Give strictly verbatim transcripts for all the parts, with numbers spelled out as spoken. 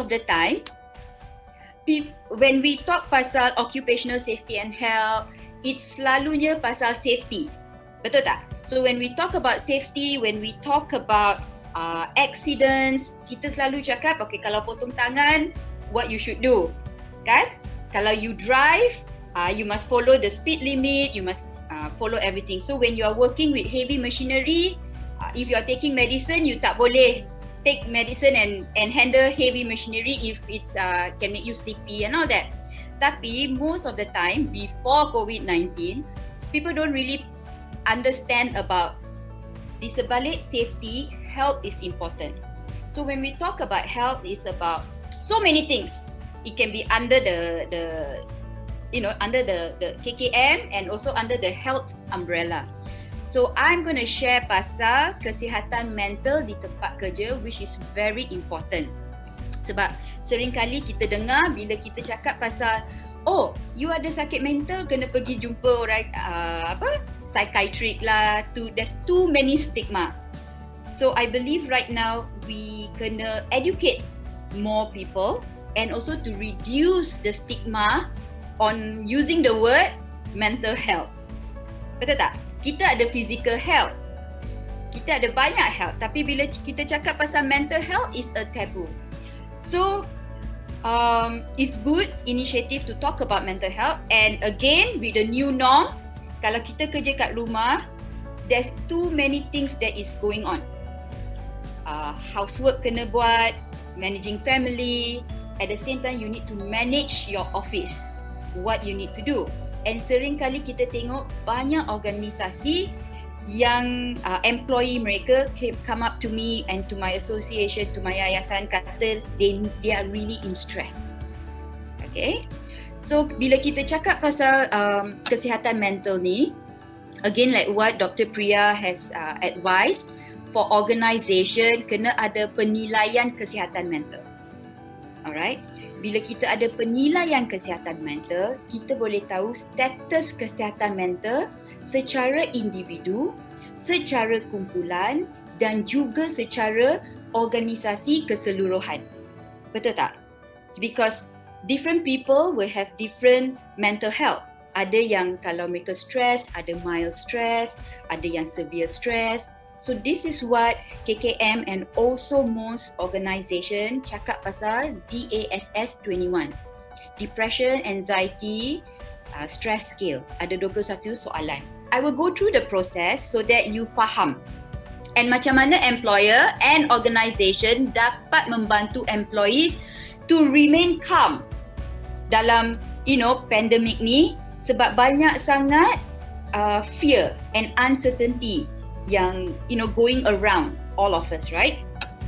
of the time, when we talk pasal occupational safety and health, it's selalunya pasal safety. Betul tak? So when we talk about safety, when we talk about uh, accidents, kita selalu cakap, okay, kalau potong tangan, what you should do, kan? Kalau you drive, uh, you must follow the speed limit, you must uh, follow everything. So when you are working with heavy machinery, uh, if you are taking medicine, you tak boleh take medicine and and handle heavy machinery if it's uh, can make you sleepy and all that. Tapi most of the time before COVID nineteen, people don't really understand about di sebalik safety, health is important. So when we talk about health, it's about so many things. It can be under the the you know under the the K K M and also under the health umbrella. So I'm going to share pasal kesihatan mental di tempat kerja, which is very important. Sebab sering kali kita dengar bila kita cakap pasal, oh, you ada sakit mental, kena pergi jumpa orang uh, apa psychiatric lah. Tu there's too many stigma. So I believe right now we kena educate more people and also to reduce the stigma on using the word mental health. Betul tak? Kita ada physical health, kita ada banyak health, tapi bila kita cakap pasal mental health is a taboo. So um, it's good initiative to talk about mental health. And again, with the new norm, kalau kita kerja kat rumah, there's too many things that is going on. Uh, housework kena buat, managing family. At the same time, you need to manage your office, what you need to do. And sering kali kita tengok banyak organisasi yang uh, employee mereka come up to me and to my association, to my yayasan, kata they, they are really in stress. Okay, so bila kita cakap pasal um, kesihatan mental ni, again like what Doctor Priya has uh, advised, for organisation kena ada penilaian kesihatan mental. Alright, bila kita ada penilaian kesihatan mental, kita boleh tahu status kesihatan mental secara individu, secara kumpulan dan juga secara organisasi keseluruhan. Betul tak? It's because different people will have different mental health. Ada yang kalau mereka stress, ada mild stress, ada yang severe stress. So this is what K K M and also most organisation cakap pasal D A S S twenty-one. Depression, Anxiety, uh, Stress Scale. Ada dua puluh satu soalan. I will go through the process so that you faham. And macam mana employer and organisation dapat membantu employees to remain calm dalam you know pandemic ni, sebab banyak sangat uh, fear and uncertainty yang you know going around all of us, right?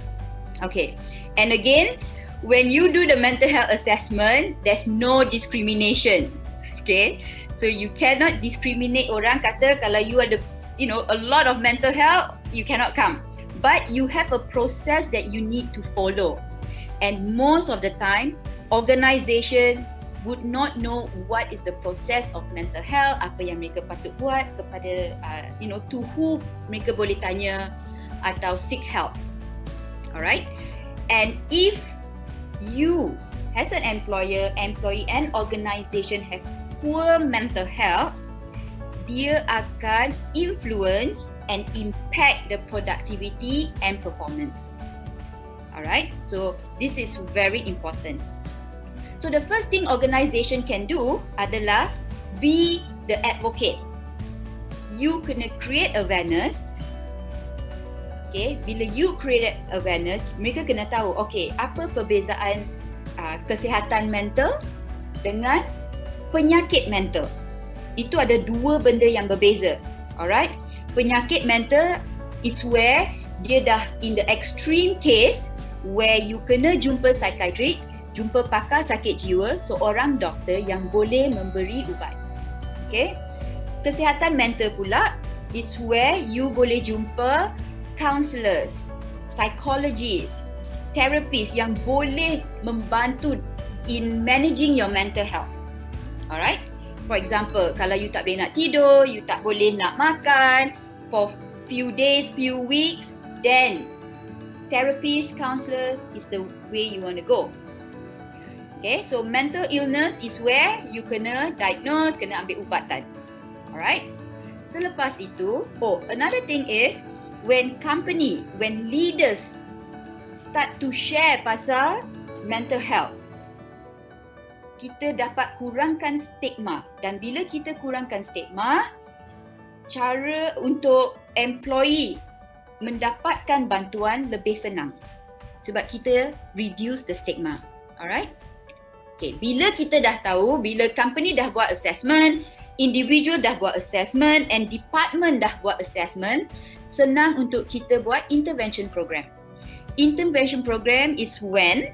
Okay, and again, when you do the mental health assessment, there's no discrimination. Okay, so you cannot discriminate orang kata kalau you ada you know a lot of mental health, you cannot come. But you have a process that you need to follow, and most of the time, organisation would not know what is the process of mental health, apa yang mereka patut buat, kepada uh, you know to who mereka boleh tanya atau seek help. Alright, and if you as an employer, employee and organisation have poor mental health, dia akan influence and impact the productivity and performance. Alright, so this is very important. So the first thing organisation can do adalah be the advocate. You kena create awareness. Okay, bila you create awareness, mereka kena tahu, okay, apa perbezaan uh, kesihatan mental dengan penyakit mental. Itu ada dua benda yang berbeza. Alright, penyakit mental is where dia dah in the extreme case where you kena jumpa psychiatric, jumpa pakar sakit jiwa, seorang doktor yang boleh memberi ubat. Okay, kesihatan mental pula, it's where you boleh jumpa counsellors, psychologists, therapists yang boleh membantu in managing your mental health. Alright, for example, kalau you tak boleh nak tidur, you tak boleh nak makan for few days, few weeks, then therapists, counsellors is the way you want to go. Okay, so mental illness is where you kena diagnose, kena ambil ubatan. Alright. Selepas itu, oh, another thing is when company, when leaders start to share pasal mental health, kita dapat kurangkan stigma. Dan bila kita kurangkan stigma, cara untuk employee mendapatkan bantuan lebih senang. Sebab kita reduce the stigma. Alright? Okay, bila kita dah tahu, bila company dah buat assessment, individual dah buat assessment and department dah buat assessment, senang untuk kita buat intervention program. Intervention program is when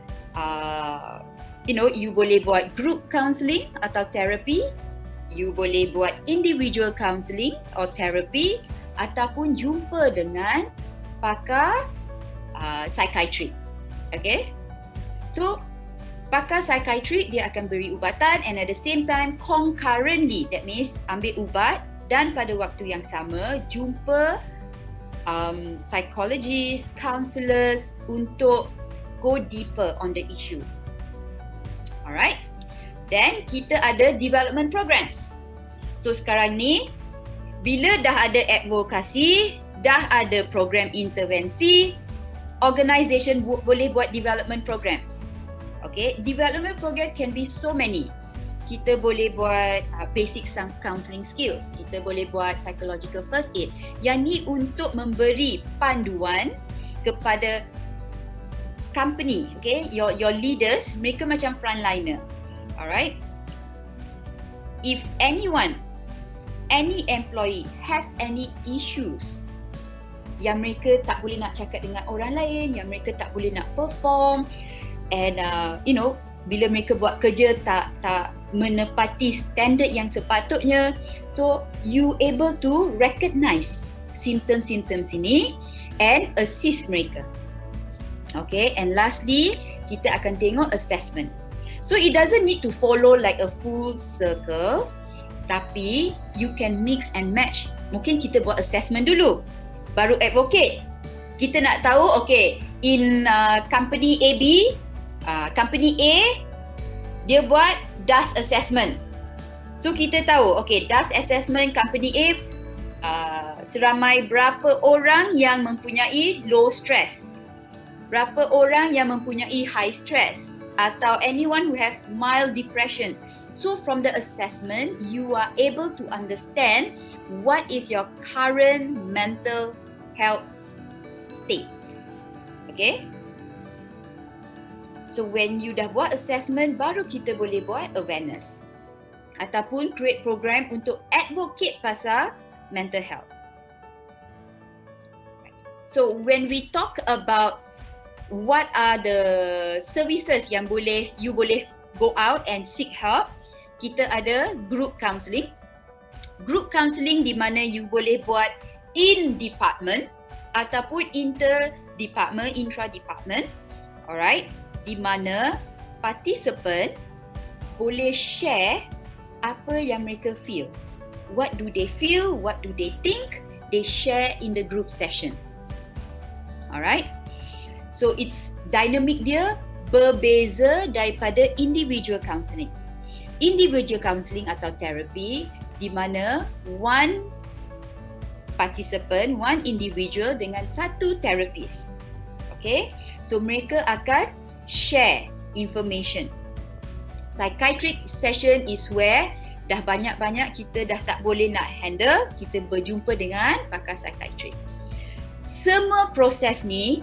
uh, you know, you boleh buat group counselling atau therapy, you boleh buat individual counselling or therapy, ataupun jumpa dengan pakar uh, psychiatric. Okay? So, pakar psychiatric dia akan beri ubatan and at the same time concurrently, that means ambil ubat dan pada waktu yang sama jumpa um, psychologists, counsellors untuk go deeper on the issue. Alright. Then kita ada development programs. So sekarang ni bila dah ada advokasi, dah ada program intervensi, organisation bu- boleh buat development programs. Okay, development program can be so many. Kita boleh buat uh, basic counselling skills. Kita boleh buat psychological first aid. Yang ni untuk memberi panduan kepada company, okay, your your leaders, mereka macam frontliner. Alright. If anyone, any employee have any issues yang mereka tak boleh nak cakap dengan orang lain, yang mereka tak boleh nak perform, and uh, you know, bila mereka buat kerja tak tak menepati standard yang sepatutnya, so you able to recognize symptom-symptoms ini and assist mereka. Okay, and lastly kita akan tengok assessment. So it doesn't need to follow like a full circle, tapi you can mix and match. Mungkin kita buat assessment dulu, baru advocate. Kita nak tahu, okay, in uh, company A B, Uh, company A, dia buat D A S assessment. So kita tahu, okay, D A S assessment company A, uh, seramai berapa orang yang mempunyai low stress, berapa orang yang mempunyai high stress, atau anyone who have mild depression. So from the assessment, you are able to understand what is your current mental health state. Okay? So when you dah buat assessment, baru kita boleh buat awareness ataupun create program untuk advocate pasal mental health. So when we talk about what are the services yang boleh you boleh go out and seek help, kita ada group counselling. Group counselling di mana you boleh buat in department ataupun inter department, intra department. Alright. Di mana participant boleh share apa yang mereka feel. What do they feel? What do they think? They share in the group session. Alright. So it's dynamic dia berbeza daripada individual counselling. Individual counselling atau therapy di mana one participant, one individual dengan satu therapist. Okay. So mereka akan share information. Psychiatric session is where dah banyak-banyak kita dah tak boleh nak handle, kita berjumpa dengan pakar psychiatric. Semua proses ni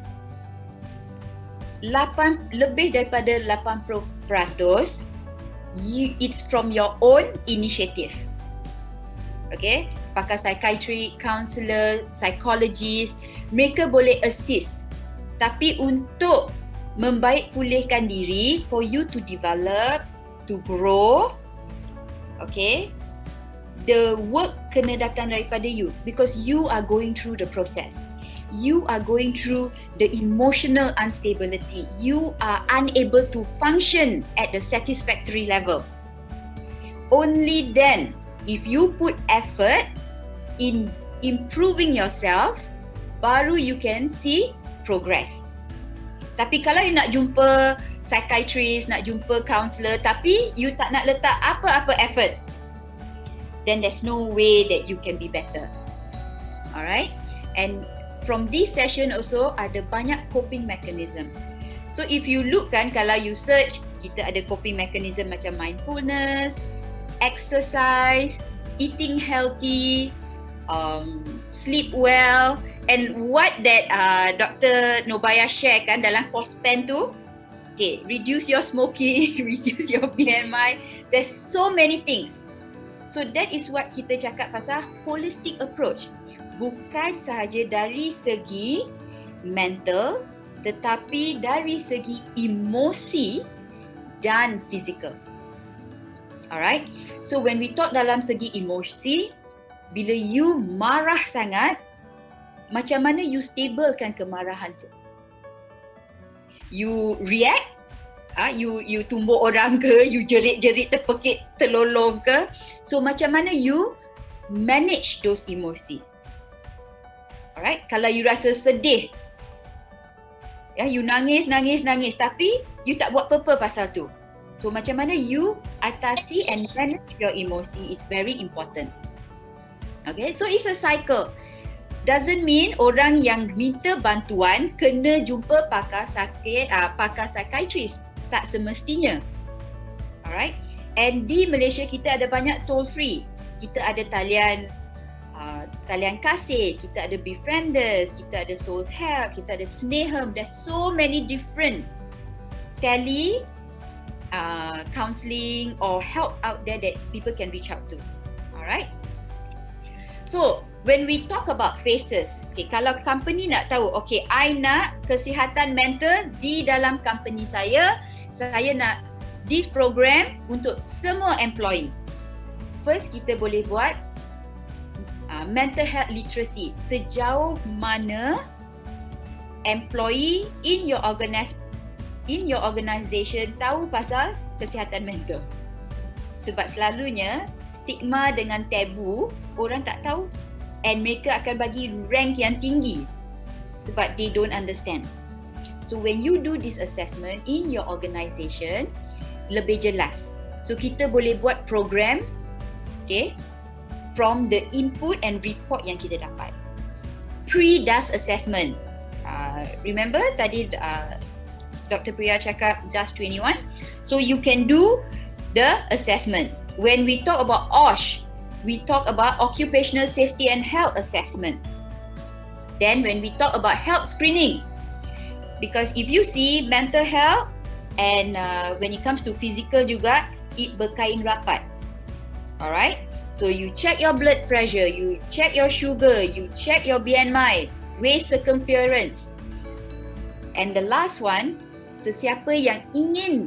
lapan, lebih daripada lapan puluh peratus you, it's from your own initiative. Okay, pakar psychiatric, counselor, psychologist, mereka boleh assist. Tapi untuk membaik pulihkan diri, for you to develop, to grow, okay, the work kena datang daripada you because you are going through the process. You are going through the emotional instability. You are unable to function at the satisfactory level. Only then, if you put effort in improving yourself, baru you can see progress. Tapi kalau you nak jumpa psychiatrist, nak jumpa counselor, tapi you tak nak letak apa-apa effort, then there's no way that you can be better. Alright? And from this session also ada banyak coping mechanism. So if you look kan, kalau you search, kita ada coping mechanism macam mindfulness, exercise, eating healthy, um, sleep well, and what that uh, Doctor Nobaya share kan dalam Postpen tu, okay, reduce your smoking, reduce your B M I, there's so many things. So that is what kita cakap pasal holistic approach. Bukan sahaja dari segi mental, tetapi dari segi emosi dan fizikal. Alright? So when we talk dalam segi emosi, bila you marah sangat, macam mana you stablekan kemarahan tu? You react, ah, you you tumbuk orang ke, you jerit-jerit terpekik terlolong ke? So macam mana you manage those emosi? Alright, kalau you rasa sedih, ya, you nangis, nangis, nangis, tapi you tak buat apa-apa pasal tu. So macam mana you atasi and manage your emosi is very important. Okay, so it's a cycle. Doesn't mean orang yang minta bantuan kena jumpa pakar sakit, uh, pakar psychiatrist. Tak semestinya. Alright, and di Malaysia kita ada banyak toll free. Kita ada talian Uh, talian kasih, kita ada Befrienders, kita ada Souls Help, kita ada Snehem. There's so many different tele uh, counselling or help out there that people can reach out to. Alright. So when we talk about phases, okay, kalau company nak tahu, okay, I nak kesihatan mental di dalam company saya, saya nak this program untuk semua employee. First, kita boleh buat Uh, mental health literacy. Sejauh mana employee in your organis in your organisation tahu pasal kesihatan mental. Sebab selalunya stigma dengan tabu, orang tak tahu, and mereka akan bagi rank yang tinggi sebab they don't understand. So when you do this assessment in your organisation, lebih jelas. So kita boleh buat program, okay, from the input and report yang kita dapat. Pre-D A S assessment. Uh, remember tadi uh, Doctor Priya cakap D A S twenty-one. So you can do the assessment. When we talk about O S H, we talk about occupational safety and health assessment. Then when we talk about health screening, because if you see mental health and uh, when it comes to physical juga, it berkain rapat. Alright? So you check your blood pressure, you check your sugar, you check your B M I, waist circumference. And the last one, sesiapa yang ingin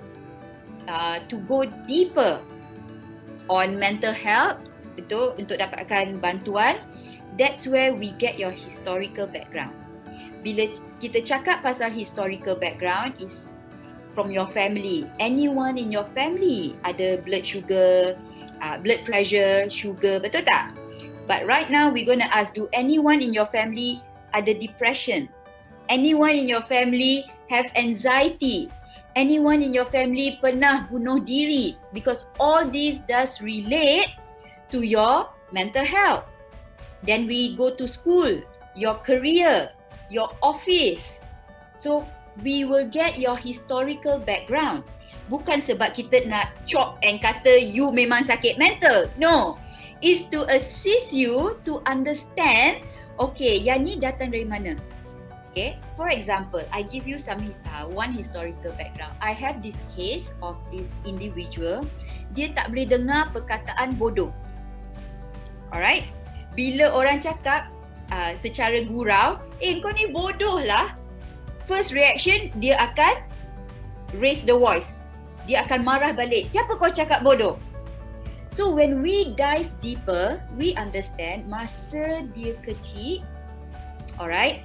uh, to go deeper on mental health, betul, untuk dapatkan bantuan, that's where we get your historical background. Bila kita cakap pasal historical background is from your family. Anyone in your family ada blood sugar, Uh, blood pressure, sugar, betul tak? But right now we're going to ask, do anyone in your family ada depression? Anyone in your family have anxiety? Anyone in your family pernah bunuh diri? Because all this does relate to your mental health. Then we go to school, your career, your office. So we will get your historical background. Bukan sebab kita nak chop and kata you memang sakit mental. No. It's to assist you to understand, okay, yang ni datang dari mana? Okay, for example, I give you some uh, one historical background. I have this case of this individual, dia tak boleh dengar perkataan bodoh. Alright? Bila orang cakap uh, secara gurau, eh kau ni bodoh lah. First reaction, dia akan raise the voice. Dia akan marah balik. Siapa kau cakap bodoh? So when we dive deeper, we understand masa dia kecil, alright,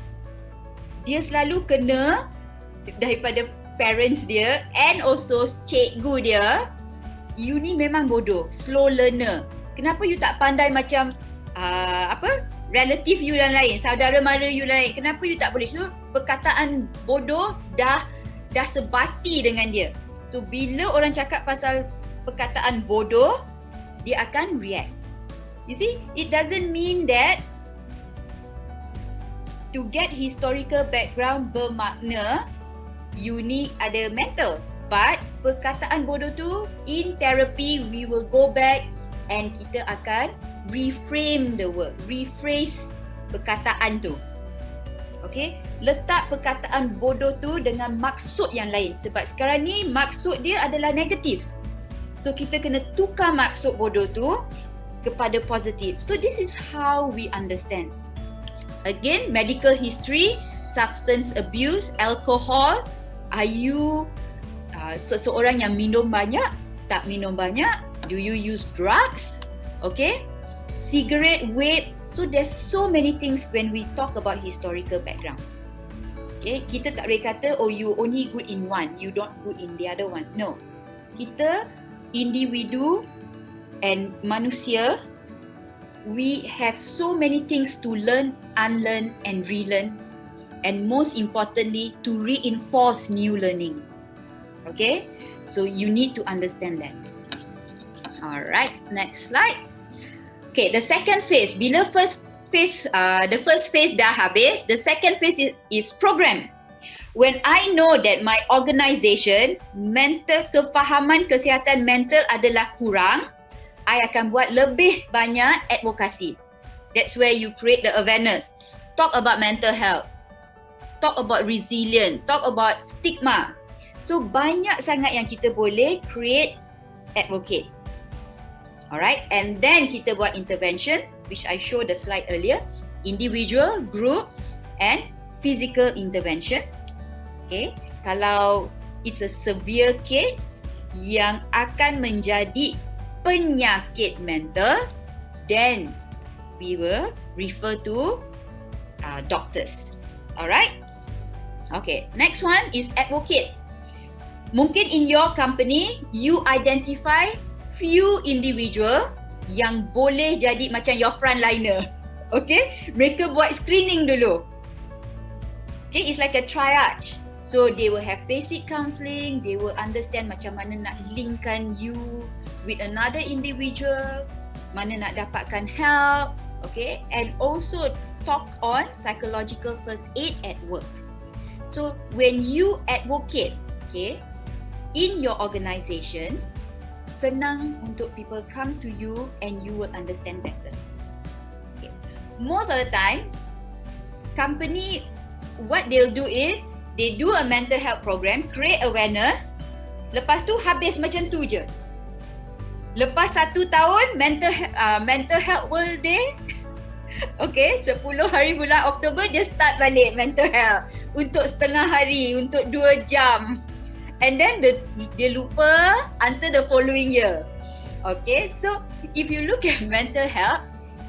dia selalu kena daripada parents dia and also cikgu dia, you ni memang bodoh, slow learner. Kenapa you tak pandai macam uh, apa? Relative you dan lain, saudara mara you lain. Kenapa you tak boleh? So perkataan bodoh dah dah sebati dengan dia. So bila orang cakap pasal perkataan bodoh, dia akan react. You see, it doesn't mean that to get historical background bermakna you need ada mental. But perkataan bodoh tu, in therapy we will go back and kita akan reframe the word, rephrase perkataan tu. Okay, letak perkataan bodoh tu dengan maksud yang lain. Sebab sekarang ni maksud dia adalah negatif. So kita kena tukar maksud bodoh tu kepada positif. So this is how we understand. Again, medical history, substance abuse, alcohol. Are you uh, seseorang yang minum banyak? Tak minum banyak? Do you use drugs? Okay. Cigarette, vape. So there's so many things when we talk about historical background. Okay, kita tak boleh kata, oh you only good in one, you don't good in the other one. No. Kita, individu and manusia, we have so many things to learn, unlearn and relearn, and most importantly, to reinforce new learning. Okay, so you need to understand that. Alright, next slide. Okay, the second phase. Bila first phase, uh, the first phase dah habis, the second phase is, is program. When I know that my organisation, mental kefahaman kesihatan mental adalah kurang, I akan buat lebih banyak advokasi. That's where you create the awareness. Talk about mental health. Talk about resilience. Talk about stigma. So banyak sangat yang kita boleh create, advocate. Alright, and then kita buat intervention, which I showed the slide earlier, individual, group and physical intervention. Okay, kalau it's a severe case yang akan menjadi penyakit mental, then we will refer to uh, doctors. Alright, okay, next one is advocate. Mungkin in your company, you identify few individual yang boleh jadi macam your frontliner. Okay, mereka buat screening dulu. Okay, it's like a triage. So they will have basic counselling, they will understand macam mana nak linkkan you with another individual, mana nak dapatkan help, okay, and also talk on psychological first aid at work. So when you advocate, okay, in your organisation, senang untuk people come to you and you will understand better. Okay. Most of the time, company, what they'll do is, they do a mental health program, create awareness, lepas tu habis macam tu je. Lepas satu tahun, mental uh, mental health world day, okay, sepuluh hari bulan Oktober, dia start balik mental health untuk setengah hari, untuk dua jam. And then the, dia lupa until the following year. Okay, so if you look at mental health,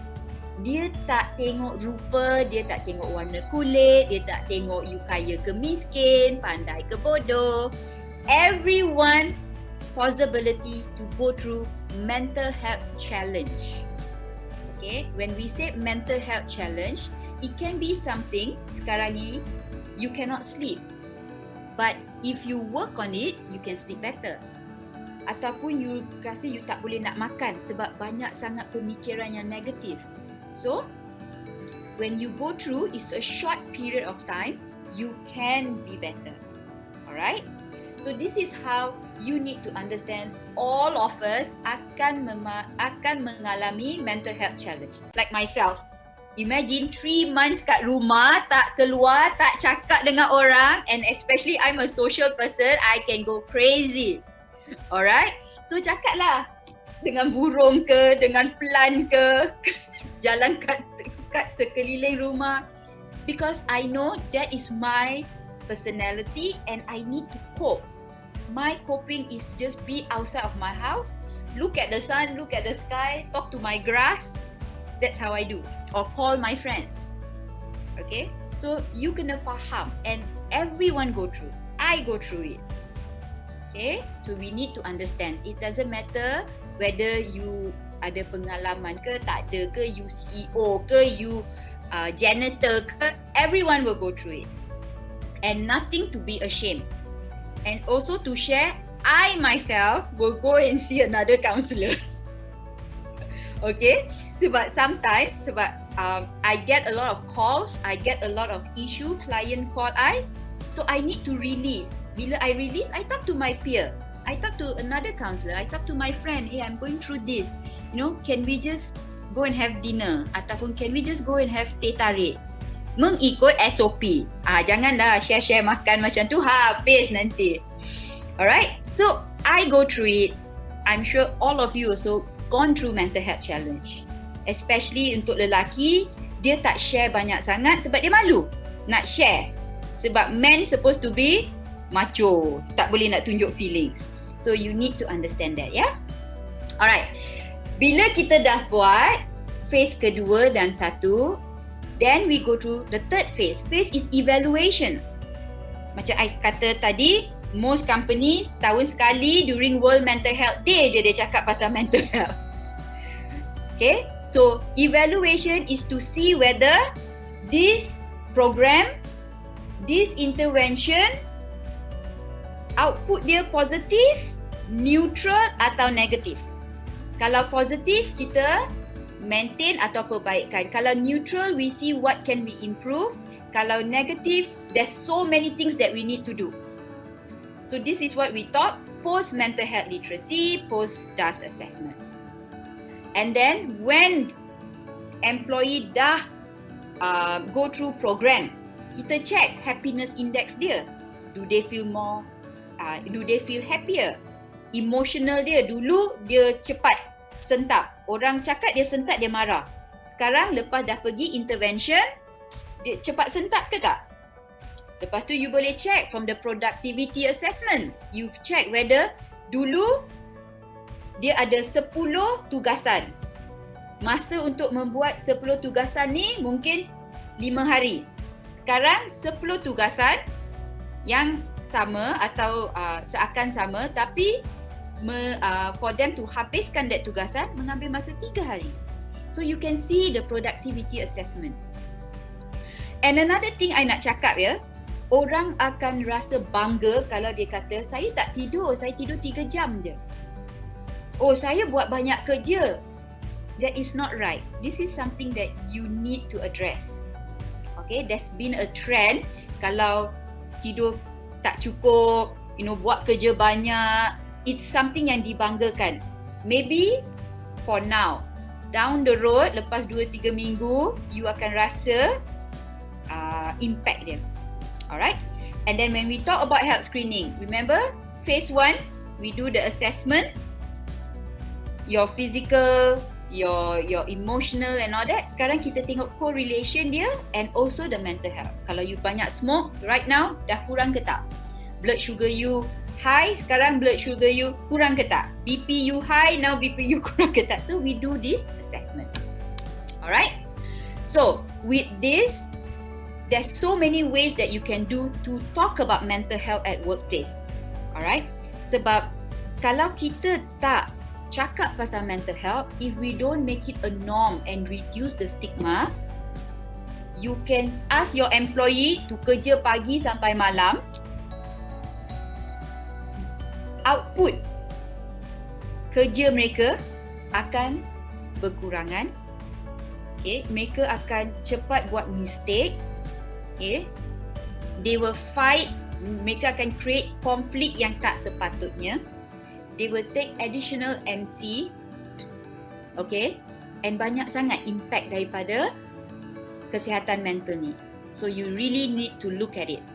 dia tak tengok rupa, dia tak tengok warna kulit, dia tak tengok you kaya ke miskin, pandai ke bodoh. Everyone possibility to go through mental health challenge. Okay, when we say mental health challenge, it can be something, sekarang ni, you cannot sleep. But if you work on it, you can sleep better. Ataupun you rasa you tak boleh nak makan sebab banyak sangat pemikiran yang negatif. So, when you go through, it's a short period of time, you can be better. Alright? So this is how you need to understand all of us akan mema- akan mengalami mental health challenge. Like myself. Imagine three months kat rumah, tak keluar, tak cakap dengan orang, and especially I'm a social person, I can go crazy. Alright? So cakaplah dengan burung ke, dengan plant ke, jalan kat, kat sekeliling rumah. Because I know that is my personality and I need to cope. My coping is just be outside of my house, look at the sun, look at the sky, talk to my grass. That's how I do. Or call my friends. Okay? So you kena faham, and everyone go through. I go through it. Okay? So we need to understand. It doesn't matter whether you ada pengalaman ke, tak ada ke, you C E O ke, you uh, janitor ke, everyone will go through it. And nothing to be ashamed. And also to share, I myself will go and see another counsellor. Okay, sebab sometimes sebab um, I get a lot of calls, I get a lot of issue, client call I, so I need to release. Bila I release, I talk to my peer, I talk to another counsellor, I talk to my friend, hey, I'm going through this, you know, can we just go and have dinner, ataupun can we just go and have teh tarik, mengikut S O P. Ah, janganlah share-share makan macam tu habis nanti. Alright, so I go through it. I'm sure all of you also gone through mental health challenge. Especially untuk lelaki, dia tak share banyak sangat sebab dia malu nak share. Sebab men supposed to be macho, tak boleh nak tunjuk feelings. So you need to understand that, ya. Alright, bila kita dah buat phase kedua dan satu, then we go through the third phase. Phase is evaluation. Macam I kata tadi, most companies tahun sekali during World Mental Health Day je dia cakap pasal mental health. Okay, so evaluation is to see whether this program, this intervention, output dia positif, neutral atau negatif. Kalau positif, kita maintain atau perbaikan. Kalau neutral, we see what can we improve. Kalau negatif, there's so many things that we need to do. So this is what we talk post mental health literacy, post D A S assessment. And then when employee dah uh, go through program, kita check happiness index dia. Do they feel more, uh, do they feel happier? Emotional dia, dulu dia cepat sentap. Orang cakap dia sentak, dia marah. Sekarang lepas dah pergi intervention, dia cepat sentap ke tak? Lepas tu you boleh check from the productivity assessment. You've check whether dulu dia ada sepuluh tugasan. Masa untuk membuat sepuluh tugasan ni mungkin lima hari. Sekarang sepuluh tugasan yang sama atau uh, seakan sama, tapi me, uh, for them to habiskan that tugasan mengambil masa tiga hari. So you can see the productivity assessment. And another thing I nak cakap ya, orang akan rasa bangga kalau dia kata, saya tak tidur, saya tidur tiga jam je. Oh, saya buat banyak kerja. That is not right. This is something that you need to address. Okay, there's been a trend kalau tidur tak cukup, you know, buat kerja banyak, it's something yang dibanggakan. Maybe for now, down the road, lepas dua tiga minggu, you akan rasa uh, impact dia. Alright, and then when we talk about health screening, remember phase one, we do the assessment, your physical, your your emotional and all that. Sekarang kita tengok correlation dia and also the mental health. Kalau you banyak smoke right now, dah kurang ke tak? Blood sugar you high, sekarang blood sugar you kurang ke tak? B P you high, now B P you kurang ke tak? So we do this assessment. Alright, so with this, there's so many ways that you can do to talk about mental health at workplace. Alright, sebab kalau kita tak cakap pasal mental health, if we don't make it a norm and reduce the stigma, you can ask your employee to kerja pagi sampai malam, output kerja mereka akan berkurangan. Okay, mereka akan cepat buat mistake. Okay, they will fight, mereka akan create konflik yang tak sepatutnya. They will take additional M C, okay, and banyak sangat impact daripada kesihatan mental ni. So you really need to look at it.